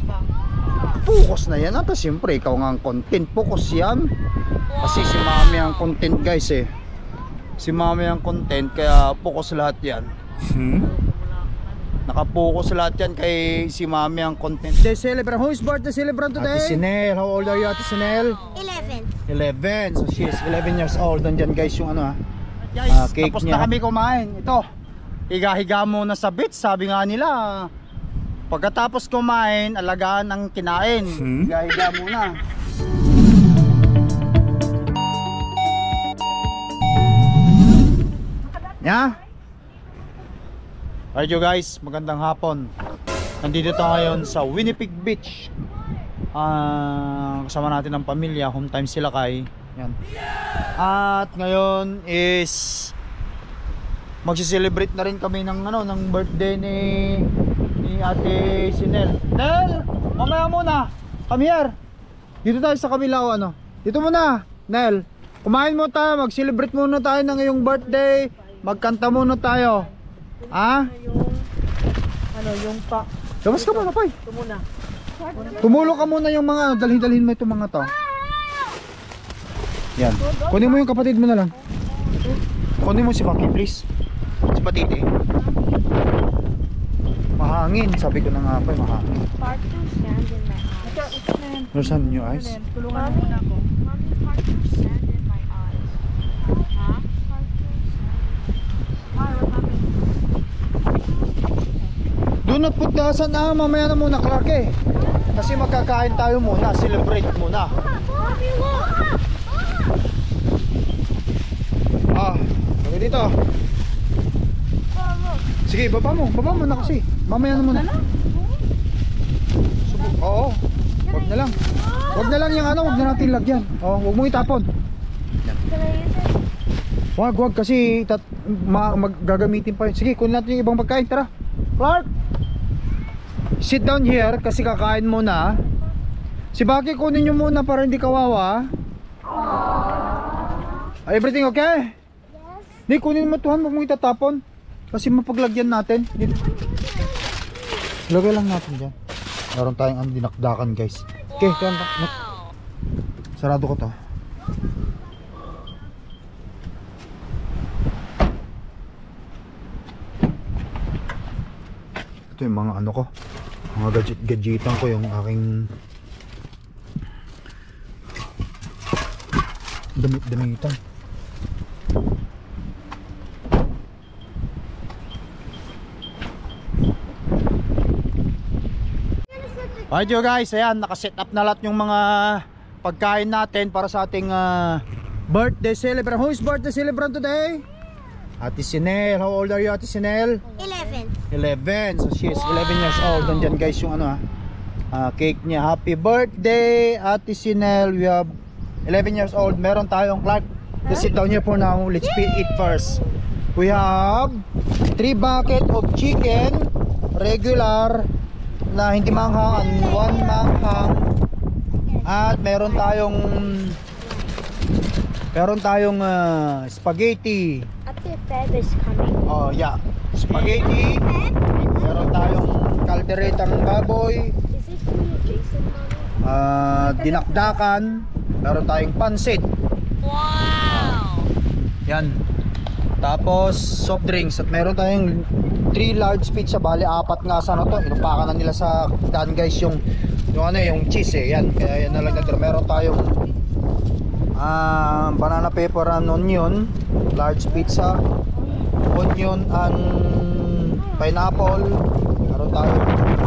Focus na yan. At siyempre, ikaw nga ang content. Focus yan. Kasi si Mami ang content guys eh. Si Mami ang content, kaya focus lahat yan. Nakapokus lahat yan kay si Mami ang content. They celebrate. Who is birthday celebrant today? Ate Sinel. How old are you, Ate Sinel? 11. So she is 11 years old. Nandyan guys yung ano guys, cake tapos niya. Na kami kumain. Ito, higa-higa muna sa beach. Sabi nga nila, pagkatapos kumain, alagaan ang kinain. Higa-higa muna. Yeah? Alright you guys, magandang hapon. Nandito tayo ngayon sa Winnipeg Beach. Kasama natin ang pamilya, home time sila kay. Yan. At ngayon is magsi-celebrate na rin kami ng ng birthday ni Ate Sinel. Nel, mamaya muna. Come here. Dito tayo sa kabila Dito muna, Nel. Kumain mo tayo, mag-celebrate muna tayo ng iyong birthday. Magkanta muna tayo. Yung pa. Labas ka muna, Pay. Tumulong ka muna yung mga dalhin mo itong mga to. Yan. Kunin mo yung kapatid mo na lang. Kunin mo si Paki, please. Si Patiti. Mahangin. Sabi ko na nga, Pay, mahangin. There's sand in your eyes. Tulungan mo muna ako. Do not put the sun mamaya na muna, Clark eh. Kasi magkakain tayo muna, celebrate muna. Lagay dito. Sige, baba mo na kasi. Mamaya na muna. Oo. Wag na lang. Wag na lang yung wag na natin lagyan. Wag mo itapon. Wag kasi maggagamitin pa yun. Sige, kunin natin yung ibang pagkain, tara. Clark, sit down here kasi kakain muna. Si Baki kunin nyo muna para hindi kawawa. Everything okay? Yes. Hindi, kunin mo tuhan, huwag mong itatapon. Kasi mapaglagyan natin. Lagay lang natin dyan. Meron tayong dinakdakan guys. Okay, tuhan. Sarado ko to. Ito yung mga ko, mga gadgetan ko, yung aking damitan. Alright you guys, ayan, nakaset up na lahat yung mga pagkain natin para sa ating birthday celebrant. Who is birthday celebrant today? Ate Sinel. How old are you, Ate Sinel? 11. So she is 11 years old. Nandyan guys yung cake niya. Happy birthday, Ate Sinel. We have 11 years old. Meron tayong Clark. Let's sit down here for now. Let's eat first. We have 3 bucket of chicken, regular na hindi manghang, and 1 manghang. At meron tayong spaghetti. Ate Feb is coming. Oh yeah, spaghetti. Meron tayong kalderetang baboy. Is it Jason, Mommy? Dinakdakan. Meron tayong pansit. Wow! Yan. Tapos soft drinks. At meron tayong 3 large pizza. Bali 4 nga sana to. Inupakan na nila sa daan guys yung cheese eh. Yan. Kaya yan na lang natin. Meron tayong banana pepper and onion, large pizza, onion and pineapple. Meron tayong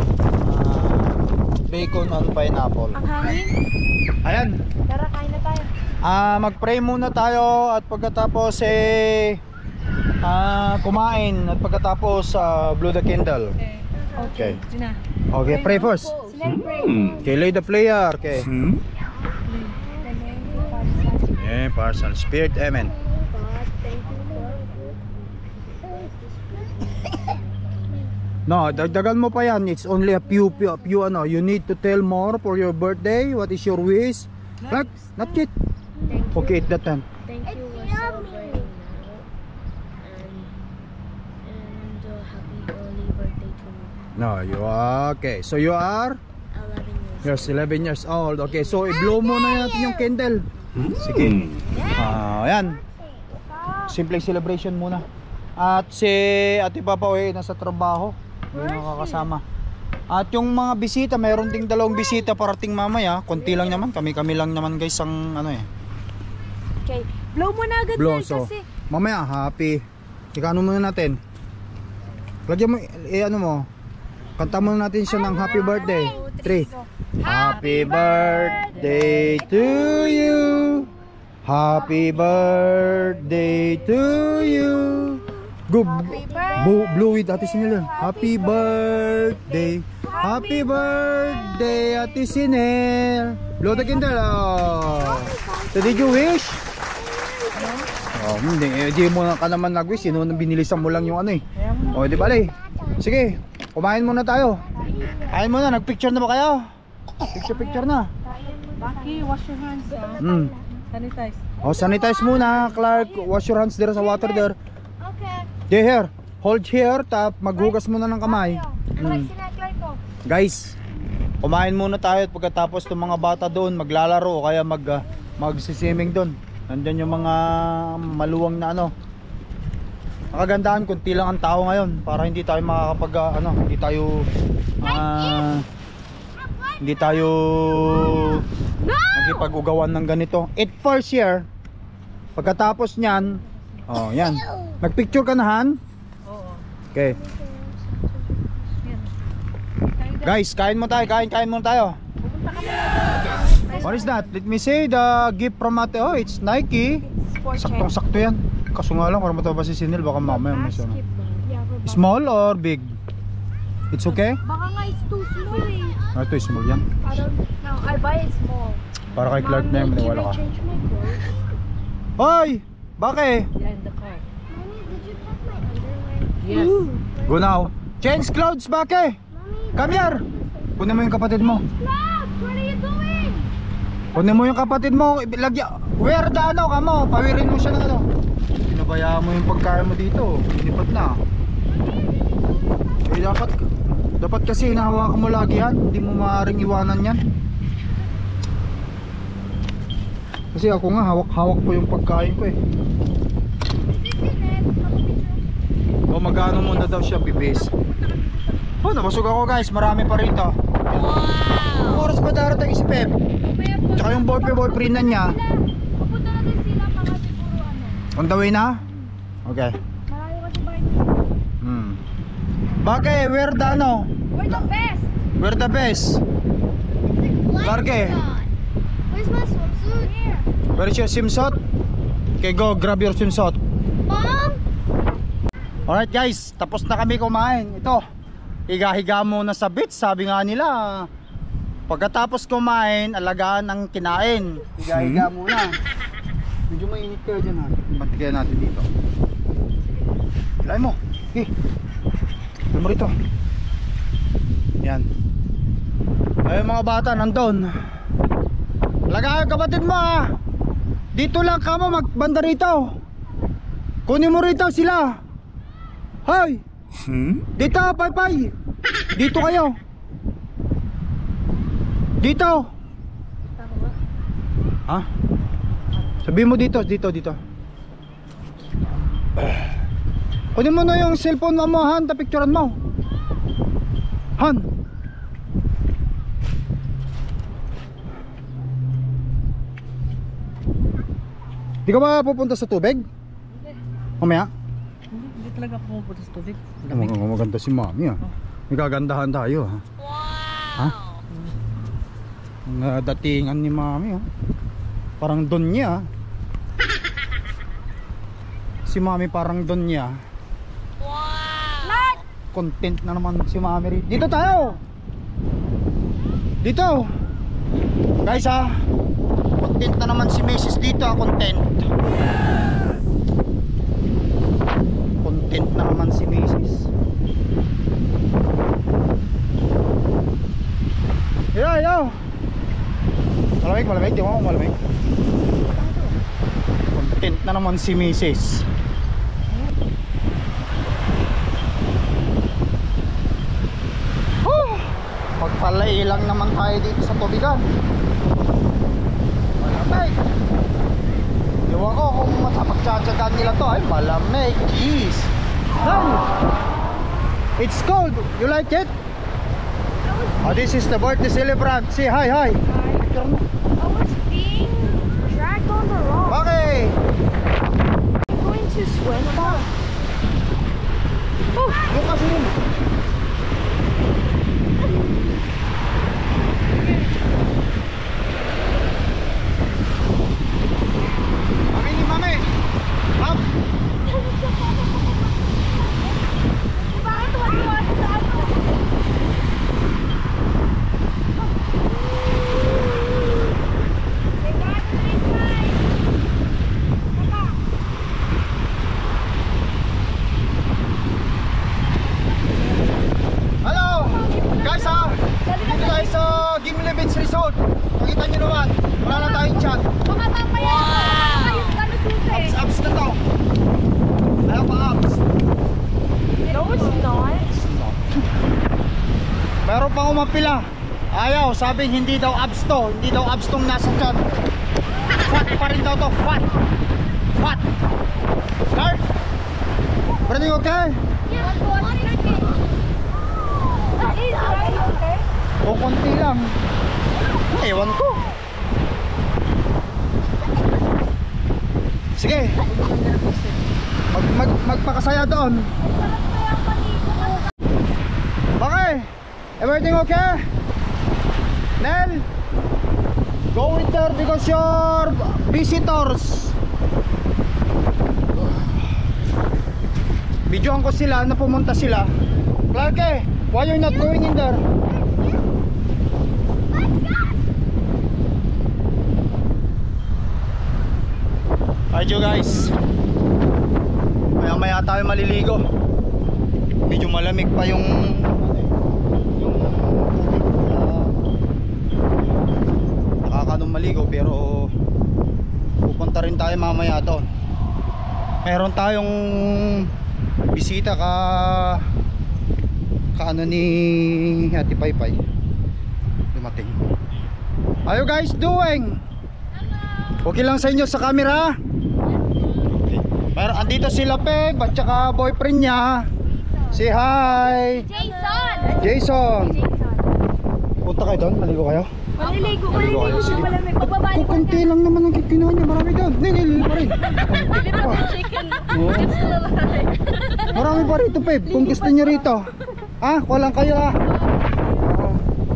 bacon and pineapple. Ang hangin? Ayan. Tara, kain na tayo. Mag-pray muna tayo at pagkatapos kumain at pagkatapos blow the candle. Okay. Okay, pray first. Okay, lay the prayer. Okay. Parcel Spirit, amen. No, dagdagan mo pa yan. It's only a few you need to tell more for your birthday. What is your wish? Not yet. Okay, at that time. Thank you. We're celebrating now. And happy early birthday to me. No, you are okay. So you are Yes, 11 years old. Okay, so i-blow muna natin yung candle. Sige. Ayan. Simpleng celebration muna. At si Ate Papa nasa trabaho. Hindi nakakasama. At yung mga bisita, mayroon ding 2 bisita parating mamaya. Konti lang naman, kami lang naman guys ang ano Okay, blow mo na agad blow, na so, kasi. mamaya happy. Ikano muna natin. Lagyan mo, ano mo. Kanta muna natin siya ng happy birthday. 3. Happy birthday to you. Happy birthday to you. Go, blow it Ate Sinel. Happy birthday. Happy birthday Ate Sinel. Blow the candle. So did you wish? Hindi mo ka naman nag-wish. Sino nang binilisan mo lang yung ano eh. O di bale. Sige, kumain muna tayo. Kain muna, nagpicture na ba kayo? Picture na. Baki, wash your hands. Sanitize. Sanitize muna, Clark. Wash your hands there sa water there. Okay. Here. Hold here, tap maghugas muna ng kamay. Guys, kumain muna tayo at pagkatapos itong mga bata doon maglalaro o kaya magsiswimming doon. Nandyan yung mga maluwang na ano. Nakagandahan, kunti lang ang tao ngayon para hindi tayo makakapag hindi tayo magipag-ugawan ng ganito. It first year. Pagkatapos niyan, yan. Nagpicture ka na, Han? Oo. Okay. Guys, kain muna tayo. What is that? Let me say the gift from Ate. Oh, it's Nike. Saktong-sakto yan. Kaso nga lang, para mataba si Sinil, baka mamaya may sana. Small or big? It's okay? Baka nga it's too small eh. Ito, small yan. I don't know. I buy it small. Para kay Clark na yung maniwala ka. Change my clothes. Hoy! Bakit? Yeah, in the car. Mommy, did you put my underwear? Yes. Go now. Change clothes, Bake! Come here! Kunin mo yung kapatid mo. Stop! What are you doing? Kunin mo yung kapatid mo. Wear the ano ka mo. Pawirin mo siya ng ano. Pinabayaan mo yung pagkain mo dito. Inipat na. Dapat kasi hinahawakan mo lagi yan. Hindi mo maaaring iwanan yan. Kasi ako nga hawak-hawak po yung pagkain ko eh. O magkano muna daw siya bibis. Nabasog ako guys. Marami pa rito. Ang oras ba darating si Pep? Tsaka yung boyfriend na niya. Pupunta na din sila mga siguro ano. On the way na? Okay. Malayo kasi ba Bakit? Where the ano? We're the best! Where the best? Larke. Where's my swimsuit? Here. Where is your swimsuit? Okay, go grab your swimsuit. Mom? Alright guys, tapos na kami kumain. Ito, higa-higa muna sa beach. Sabi nga nila, pagkatapos kumain, alagaan ang kinain. Higa-higa muna. Medyo mainit kayo dyan ha. Bantigayan natin dito. Hilahin mo. Okay. Hilahin mo rito. Yan. Ayun mga bata, nandun. Alagaan kapatid mo ha. Dito lang ka mo, magbanda rito. Kunin mo rito sila. Hoy! Dito, pay. Dito kayo. Dito. Ha? Sabihin mo dito. Kunin mo na yung cellphone mo, Han. Tapicturean mo. Han. Di ka ba pupunta sa tubig? Mamaya? Hindi talaga ako pupunta sa tubig. Maganda si Mami ha. Nagagandahan tayo ha. Ha? Nadatingan ni Mami ha. Parang don niya. Si Mami parang don niya. What? Content na naman si Mami rin. Dito tayo. Dito. Guys ha. Content na naman si Mrs. dito ha. Content na naman si Mrs. Yo. Malamig. Di mo malamig. Content na naman si Mrs. Palay lang naman tayo dito sa tubigan. Malamig. Iwan ko kung mapagtsatsagaan nila to. Ay malamig. Jeez. Hey, it's cold. You like it? Oh, this is the birthday celebrant. Say hi, hi. I was being dragged on the rock. Okay. I'm going to swim back. Oh, yung kasi yun. Mami ni mami. Up. Bakit tuwa-tuwa sa ano? Hello. Guys ha. Dito tayo sa Gimli Beach Resort. Nakita nyo naman. Wala na tayong chat. Baka mamaya kayo gano'n susi. Abs na to. Ayaw pa abs. No, it's not. Meron pang umapila. Ayaw, sabing hindi daw abs to. Hindi daw abs tong nasa chat. Fat pa rin daw to. Fat. Fat. Start. Everything okay? Yeah, what is it? That is right, okay? O konti lang. Ewan ko. Sige. Magpakasaya doon. Okay. Everything okay? Nel? Go in there because your visitors. Videoan ko sila na pumunta sila. Clarke, why you're not going in there? Alright you guys, maya maya tayo maliligo. Medyo malamig pa yung nakakanong maligo, pero pupunta rin tayo mamaya doon. Meron tayong bisita ka ano ni Ate Paypay dumating. How you guys doing? Okay lang sa inyo sa camera? Okay. Meron andito sila Peg at saka boyfriend niya. Say hi. Jason! Jason. Punta kayo doon, maligo kayo. Maliligo, Sige. malamig. Pagbabalik ko Kunti lang naman ang kinuha niya, marami doon. Nilili pa rin. chicken. Oo. It's still alive. Marami pa rito Peg, kung gusto niyo rito. Ah, kuha lang kayo ah. Oo.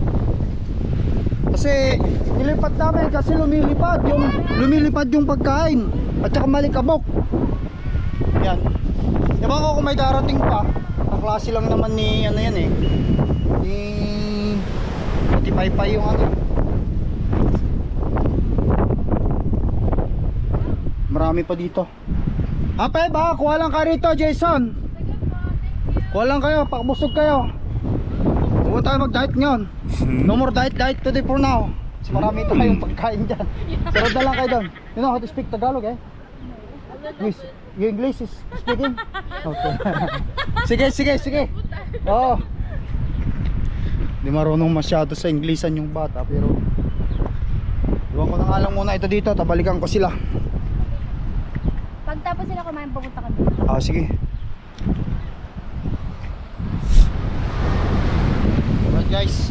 Kasi nilipat namin kasi lumilipad yung pagkain at saka malikabok. Yan. Ewan ko kung may darating pa. Kaklase lang naman ni ano yan eh. Ni Ati Paypay yung ano. Marami pa dito. Ape ba? Kuha lang ka rito Jason. Kuha lang kayo, pakbusog kayo. Huwag tayo mag-diet ngayon. No more diet today for now. Kasi marami tayong pagkain dyan. Sarod na lang kayo doon. You know how to speak Tagalog eh? Yes. Your English is speaking? Okay. Sige. Oo. Hindi marunong masyado sa Inglesan yung bata, pero iwan ko na nga lang muna ito dito. Tabalikan ko sila. Pagtapos sila kumain, pupunta kami. Ah, sige. Alright guys,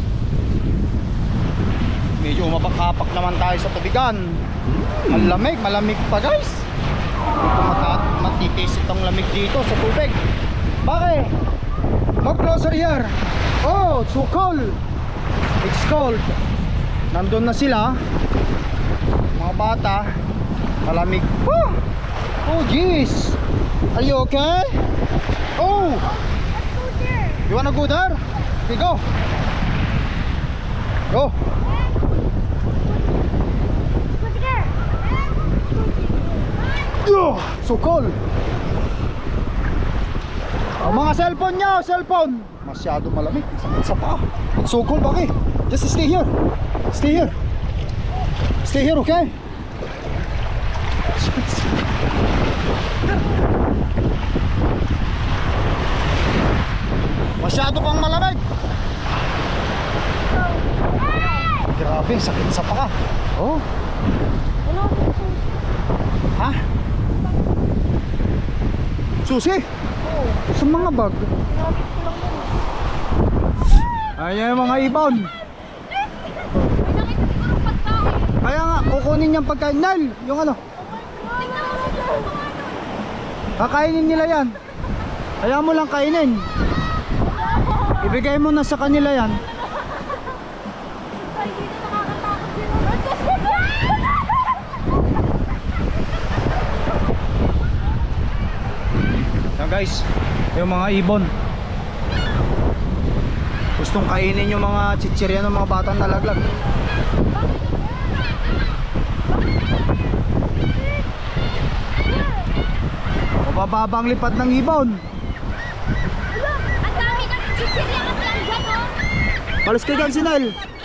medyo umapakapak naman tayo sa tubigan. Malamig pa guys. Hindi ko matitiis itong lamig dito sa tubig. Bakit? More closer here. Oh, it's so cold. It's cold. Nandun na sila, mga bata. Malamig. Oh jeez. Are you okay? Oh, you wanna go there? Okay, go. Go. Oh, so cold. Oh, mga cellphone nyo, cellphone. Masyado malamig. Sakit sa paa. It's so cold, bakit? Just stay here. Stay here. Stay here, okay? Masyado pang malamig. Grabe, sakit sa paka. Oh. Wala akong susi. Ha? Susi? Oo. Sa mga bag. Pinapit ko lang naman. Ayan yung mga ibon. May nakita siguro pagkain. Kaya nga, kukunin niyang pagkain. Nal, yung ano. Tingnan mo siguro mga ano. Kakainin nila yan. Kaya mo lang kainin. Ibigay mo na sa kanila yan. Ay, dito nakakatakot sila. Yan guys, yung mga ibon. Gustong kainin yung mga chichirya ng mga batang nalaglag. Mababang lipad ng ibon. Ang dami ng chichirya kasi andyan, oh. Palis ka dyan si Nel.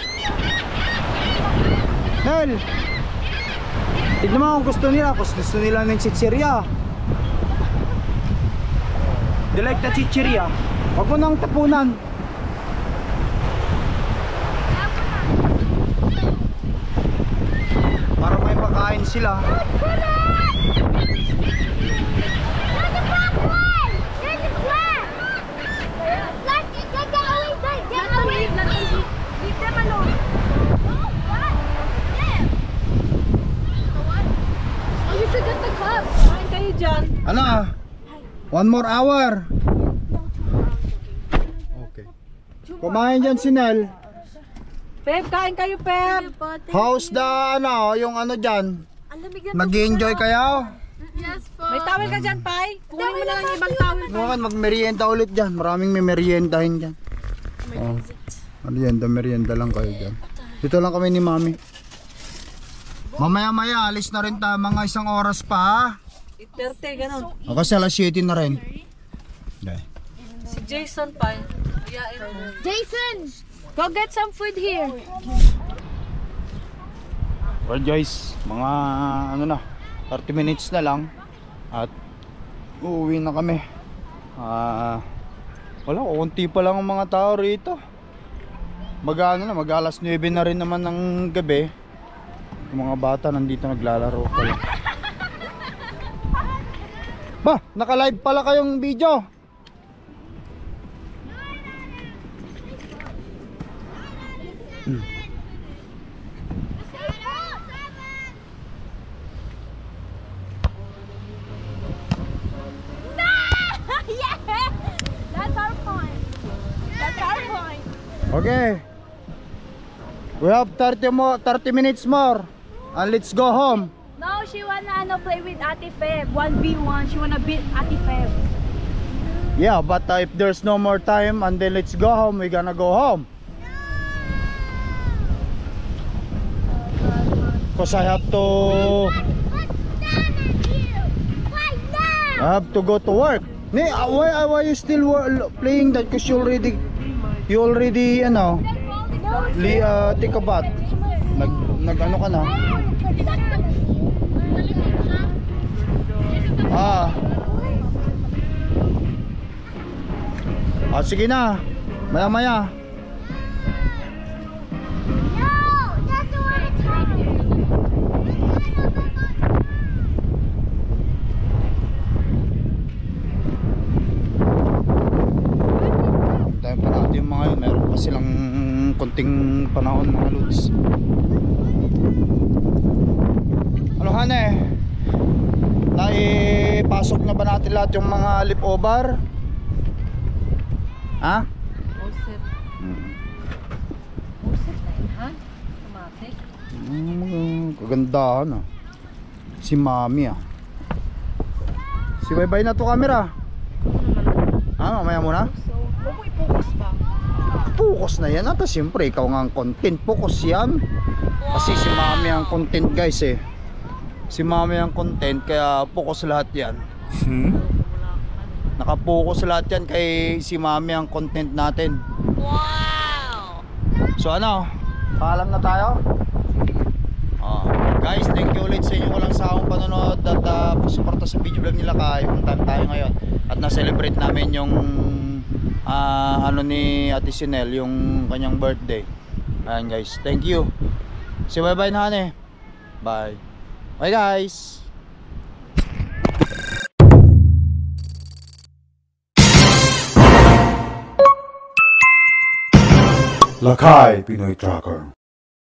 Nel, tignan mo kung gusto nila. Kung gusto nila ng chichirya, they like the chichirya. Huwag mo nang tapunan. Para may pakain sila. There's a black one! There's a black! Black, get away, get away! Leave them alone. What? There! What? Oh, you should get the cup. Kain kayo dyan. Ano? 1 more hour. Okay. Kumain dyan si Nel. Pep, kain kayo, Pep. How's the ano, yung ano dyan? Ang lamig na. Mag-enjoy kayo? Yes, po. May towel ka dyan, Pai? Kunin mo na lang yung ibang towel. Mukhang mag-merienda ulit dyan. Maraming may meriendahin dyan. Oh. Merienda lang kayo dyan. Dito lang kami ni Mami. Mamaya-maya, alis na rin tayo. Mga 1 oras pa. 8:30, ganun. O kasi alas 7 na rin. Okay. Si Jason, Pai. Yayain mo. Jason, go get some food here. Well guys, mga ano na, 30 minutes na lang at uuwi na kami. Wala, kunti pa lang ang mga tao rito. Mag-ano na, mag-alas 9 na rin naman ng gabi. Yung mga bata nandito naglalaro pa lang. Ba, naka-live pala kayong video. Yeah! That's our point. That's our point. Okay. We have 30 minutes more. And let's go home. No, she wanna play with Ate Feb. 1v1. She wanna beat Ate Feb. Yeah, but if there's no more time and then let's go home, we're gonna go home. Cause I have to go to work. Why you still playing that? Cause you already ano, take a bath. Nag ano ka na? Sige na. Maya-maya. Tayo pa natin yung mga yun. Meron pa silang konting panahon mga lods. Ano hane? Naipasok na ba natin lahat yung mga lip-over? Ha? Offset. Offset na yun, ha? Automatic. Kagandahan ah. Si Mami ah. Si Baybay na to camera. Mamaya muna? So, huwag mo i-focus pa. Focus na yan. At siyempre ikaw nga ang content. Focus yan. Kasi si Mami ang content guys eh. Si Mami ang content. Kaya focus lahat yan. Nakapokus lahat yan kay si Mami ang content natin. Wow! So ano? Paalam na tayo? Guys, thank you ulit sa inyo walang sawang panonood at pagsuporta sa video vlog nila Kay. Kung time tayo ngayon at na-celebrate namin yung ano ni Ate Sinel, yung kanyang birthday. Ayan guys, thank you. Say bye-bye na, honey. Bye. Bye, guys. Lakay Pinoy Tracker.